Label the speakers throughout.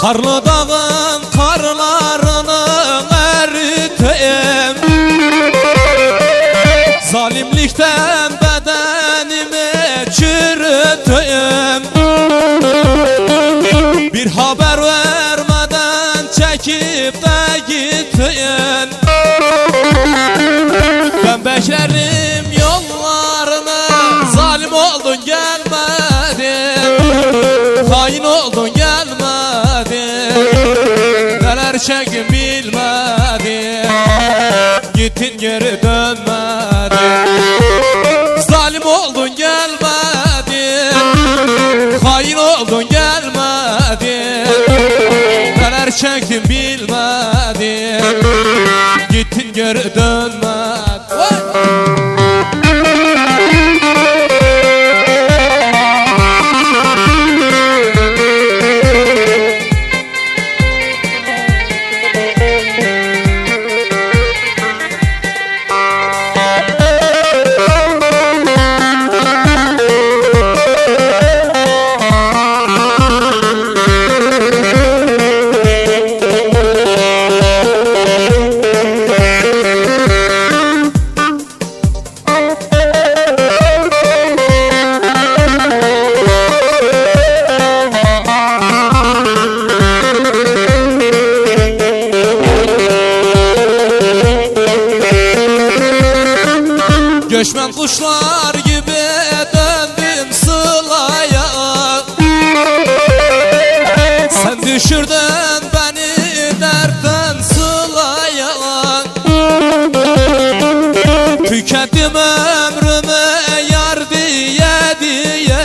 Speaker 1: Karlı dağın karlarını eriteyim, zalimlikten bedenimi çürüteyim. Bir haber vermeden çekip de gittin. Ben beklerim yollarını, zalim oldun gelmedin, hain oldun gelmedin, neler çekim bilmedin, gittin geri dönmedin. Zalim oldun gelmedin, hain oldun gelmedin, neler çektim bilmedin, gittin geri dönmedin. Göçmen kuşlar gibi döndüm sılaya, sen düşürdün beni dertten sılaya. Tükettim ömrümü yar diye diye,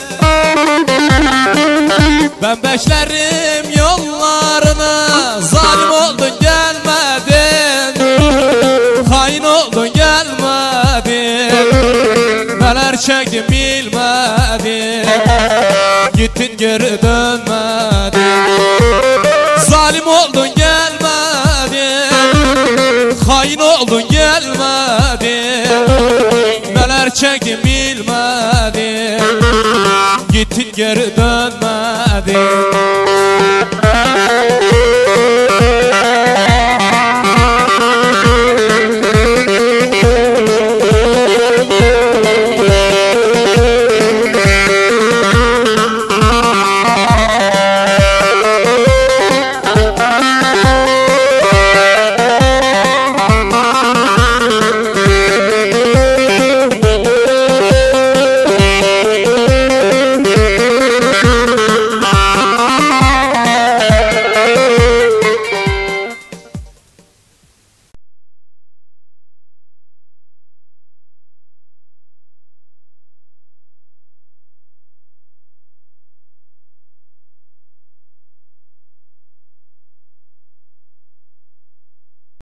Speaker 1: ben beklerim yollarını, zalim oldun gelmedin, hain oldun gelmedin, neler çektim bilmedin, gittin geri dönmedin. Zalim oldun gelmedin, hain oldun gelmedin, neler çektim bilmedin, gittin geri dönmedin.